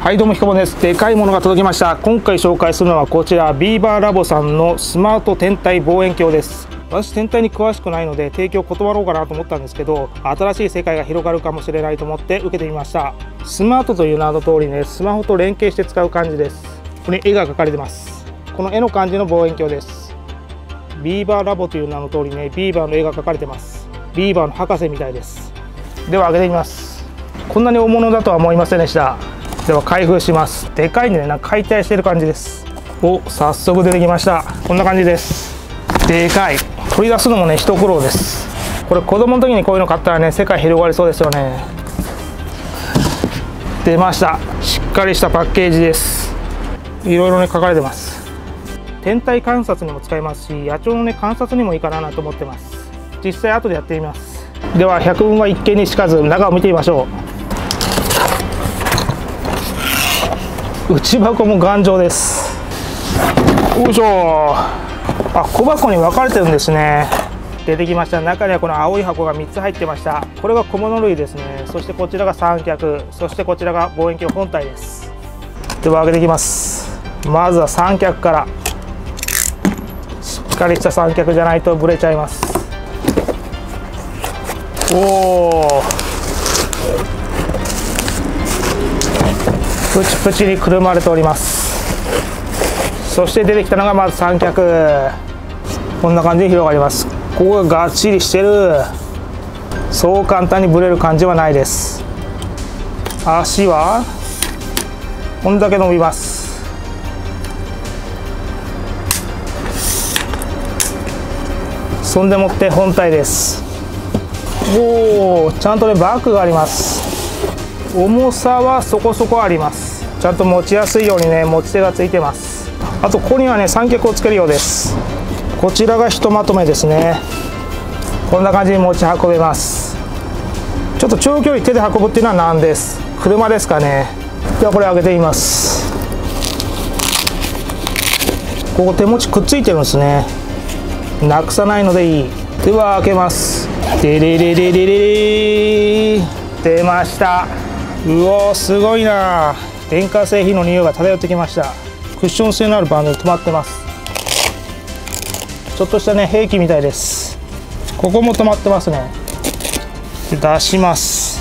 はいどうもひこぼんです。でかいものが届きました。今回紹介するのはこちらビーバーラボさんのスマート天体望遠鏡です。私天体に詳しくないので提供断ろうかなと思ったんですけど、新しい世界が広がるかもしれないと思って受けてみました。スマートという名の通りね、スマホと連携して使う感じです。ここに絵が描かれてます。この絵の感じの望遠鏡です。ビーバーラボという名の通りね、ビーバーの絵が描かれてます。ビーバーの博士みたいです。では開けてみます。こんなに大物だとは思いませんでした。では開封します。でかいんでね、なんか解体してる感じです。お、早速出てきました。こんな感じです。でかい。取り出すのもね、一苦労です。これ子供の時にこういうの買ったらね、世界広がりそうですよね。出ました。しっかりしたパッケージです。いろいろね書かれてます。天体観察にも使えますし、野鳥のね観察にもいいかなと思ってます。実際後でやってみます。では百聞は一見にしかず、中を見てみましょう。内箱も頑丈です。よいしょ。あ、小箱に分かれてるんですね。出てきました。中にはこの青い箱が3つ入ってました。これが小物類ですね。そしてこちらが三脚、そしてこちらが望遠鏡本体です。では開けていきます。まずは三脚から。しっかりした三脚じゃないとブレちゃいます。おお、プチプチにくるまれております。そして出てきたのがまず三脚。こんな感じで広がります。ここががっちりしてる。そう簡単にブレる感じはないです。足はこんだけ伸びます。そんでもって本体です。おお、ちゃんとねバッグがあります。重さはそこそこあります。ちゃんと持ちやすいようにね持ち手がついてます。あとここにはね三脚をつけるようです。こちらがひとまとめですね。こんな感じに持ち運べます。ちょっと長距離手で運ぶっていうのはなんです。車ですかね。ではこれ開けてみます。ここ手持ちくっついてるんですね。なくさないのでいい。では開けます。デレレレレレレ、出ました。うおー、すごいな。電化製品の匂いが漂ってきました。クッション性のあるバンドで止まってます。ちょっとしたね兵器みたいです。ここも止まってますね。出します。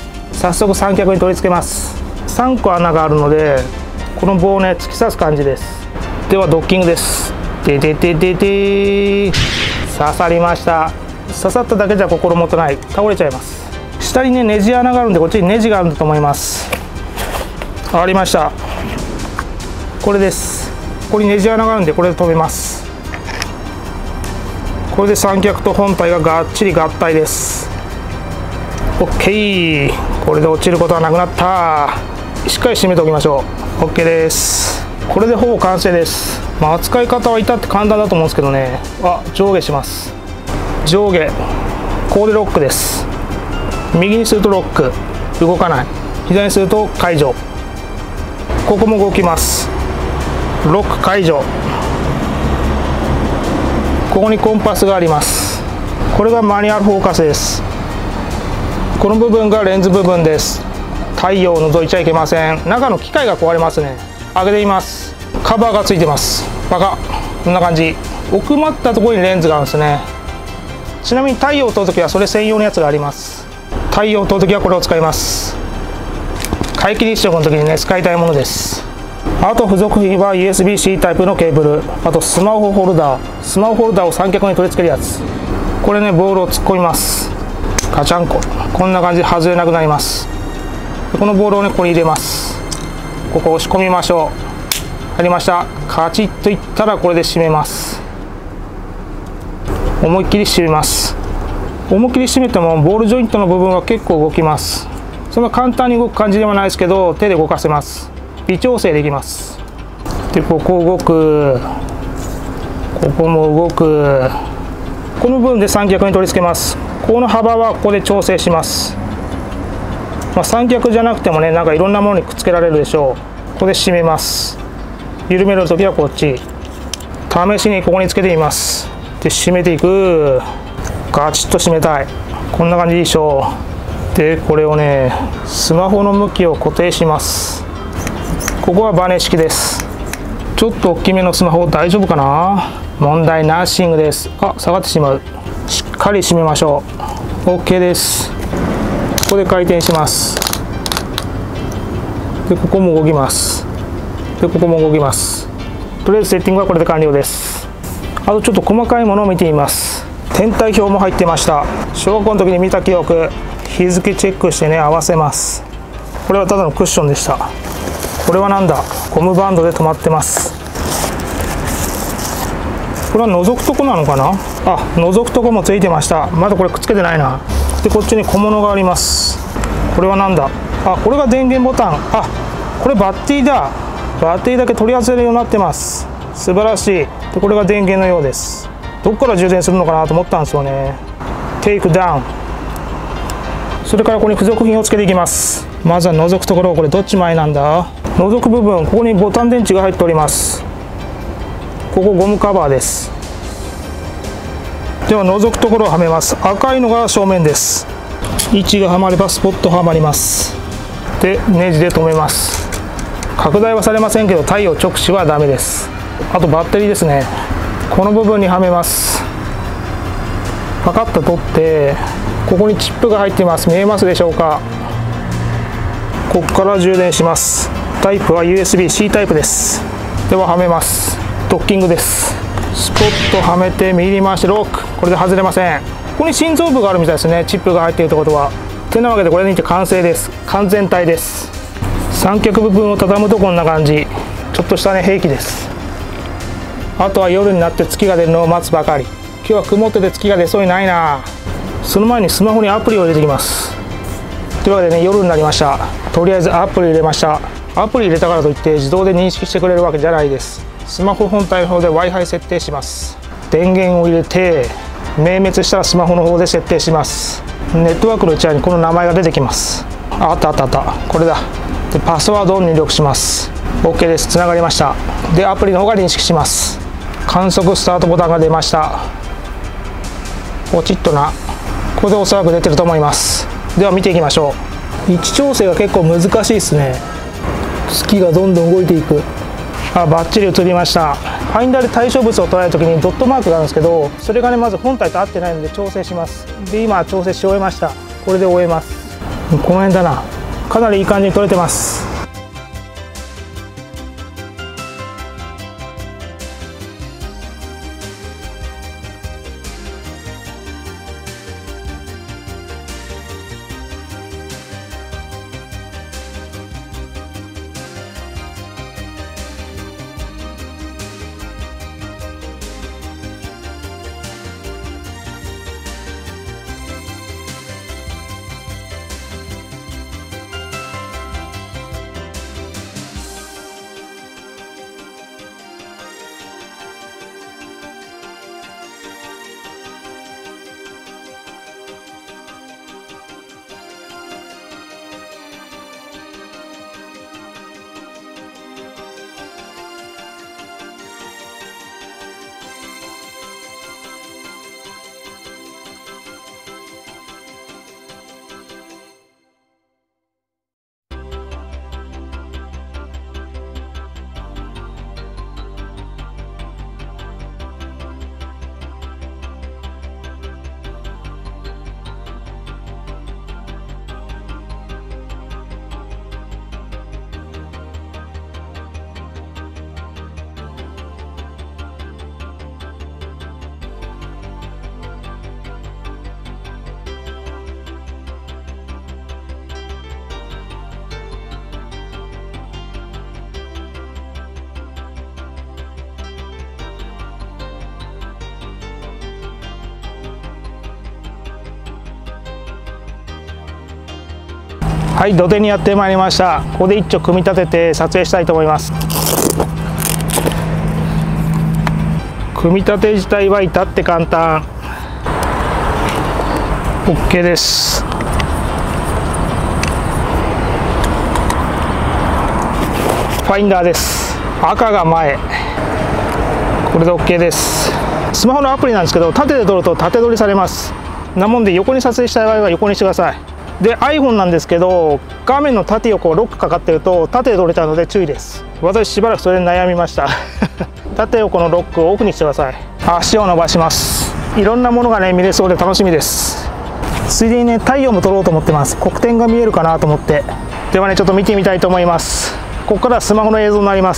早速三脚に取り付けます。3個穴があるのでこの棒をね突き刺す感じです。ではドッキングです。ででででで、刺さりました。刺さっただけじゃ心もとない。倒れちゃいます。下にねネジ穴があるんで、こっちにネジがあるんだと思います。ありました。これです。ここにネジ穴があるんでこれで止めます。これで三脚と本体ががっちり合体です。 OK。 これで落ちることはなくなった。しっかり締めておきましょう。 OK です。これでほぼ完成です。まあ、扱い方は至って簡単だと思うんですけどね。あ、上下します。上下ここでロックです。右にするとロック、動かない。左にすると解除。ここも動きます。ロック解除。ここにコンパスがあります。これがマニュアルフォーカスです。この部分がレンズ部分です。太陽を覗いちゃいけません。中の機械が壊れますね。開けてみます。カバーがついてます。バカ、こんな感じ。奥まったところにレンズがあるんですね。ちなみに太陽を撮るときはそれ専用のやつがあります。太陽を撮るときはこれを使います。皆既日食の時にね使いたいものです。あと付属品は USB-C タイプのケーブル、あとスマホホルダー。スマホホルダーを三脚に取り付けるやつ。これねボールを突っ込みます。ガチャンコ。こんな感じで外れなくなります。このボールをねここに入れます。ここ押し込みましょう。入りました。カチッといったらこれで締めます。思いっきり締めます。思いっきり締めてもボールジョイントの部分は結構動きます。そんな簡単に動く感じではないですけど、手で動かせます。微調整できます。でここ動く、ここも動く。この部分で三脚に取り付けます。この幅はここで調整します。まあ、三脚じゃなくてもねなんかいろんなものにくっつけられるでしょう。ここで締めます。緩めるときはこっち。試しにここにつけてみます。で締めていく。ガチッと締めたい。こんな感じでしょう。でこれをねスマホの向きを固定します。 ここはバネ式です。ちょっと大きめのスマホ大丈夫かな。問題ナッシングです。あ、下がってしまう。しっかり締めましょう。 OK です。ここで回転します。でここも動きます。でここも動きます。とりあえずセッティングはこれで完了です。あとちょっと細かいものを見てみます。天体表も入ってました。小学校の時に見た記憶、日付チェックしてね、合わせます。これはただのクッションでした。これはなんだ、ゴムバンドで止まってます。これは覗くとこなのかな。あ、覗くとこもついてました。まだこれくっつけてないな。でこっちに小物があります。これはなんだ。あ、これが電源ボタン。あ、これバッテリーだ。バッテリーだけ取り外せるようになってます。素晴らしい。でこれが電源のようです。どこから充電するのかなと思ったんですよね。テイクダウン。それからここに付属品をつけていきます。まずは覗くところ、これどっち前なんだ。覗く部分、ここにボタン電池が入っております。ここゴムカバーです。では覗くところをはめます。赤いのが正面です。位置がはまればスポットはまります。でネジで留めます。拡大はされませんけど太陽直視はダメです。あとバッテリーですね。この部分にはめます。パカッと取ってここにチップが入っています。見えますでしょうか。ここから充電します。タイプは USB-C タイプです。でははめます。ドッキングです。スポットはめて右に回してロック。これで外れません。ここに心臓部があるみたいですね。チップが入っているってことは。てなわけでこれにて完成です。完全体です。三脚部分を畳むとこんな感じ。ちょっとしたね兵器です。あとは夜になって月が出るのを待つばかり。今日は曇ってて月が出そうにないな。その前にスマホにアプリを入れてきます。というわけでね、夜になりました。とりあえずアプリ入れました。アプリ入れたからといって自動で認識してくれるわけじゃないです。スマホ本体の方で Wi-Fi 設定します。電源を入れて明滅したらスマホの方で設定します。ネットワークの一覧にこの名前が出てきます。あったあったあった、これだ。でパスワードを入力します。 OK です。つながりました。でアプリの方が認識します。観測スタートボタンが出ました。ポチッとな。ここでおそらく出てると思います。では見ていきましょう。位置調整が結構難しいですね。月がどんどん動いていく。あ、バッチリ映りました。ファインダーで対象物を捉えるときにドットマークがあるんですけど、それがねまず本体と合ってないので調整します。で今調整し終えました。これで終えます。この辺だな。かなりいい感じに撮れてます。はい、土手にやってまいりました。ここで一丁組み立てて撮影したいと思います。組み立て自体は至って簡単。 OK です。ファインダーです。赤が前、これで OK です。スマホのアプリなんですけど縦で撮ると縦撮りされます。なもんで横に撮影したい場合は横にしてください。 で iPhone なんですけど、画面の縦横ロックかかってると縦で取れちゃうので注意です。私しばらくそれで悩みました縦横のロックをオフにしてください。足を伸ばします。いろんなものがね見れそうで楽しみです。ついでにね太陽も撮ろうと思ってます。黒点が見えるかなと思って。ではねちょっと見てみたいと思います。ここからはスマホの映像になります。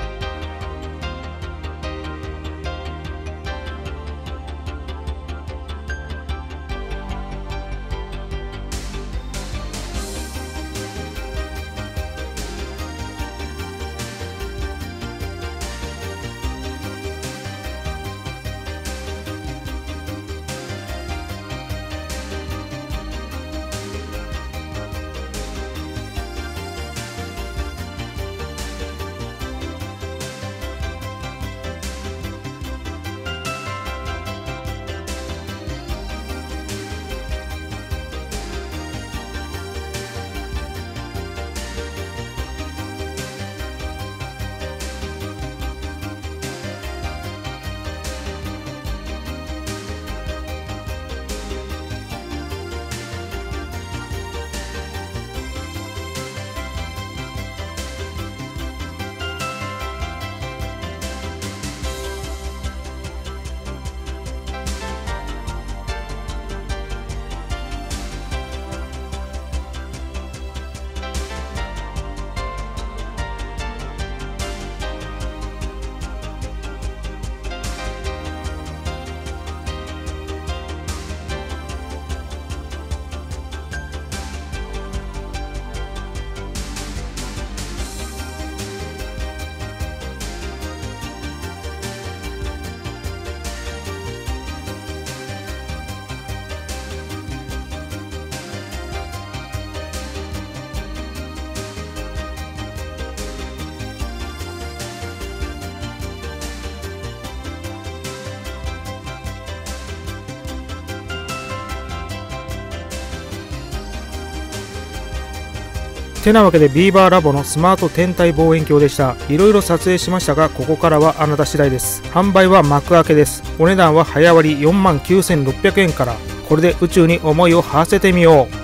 てなわけでビーバーラボのスマート天体望遠鏡でした。いろいろ撮影しましたが、ここからはあなた次第です。販売は幕開けです。お値段は早割り 49,600 円から。これで宇宙に思いを馳せてみよう。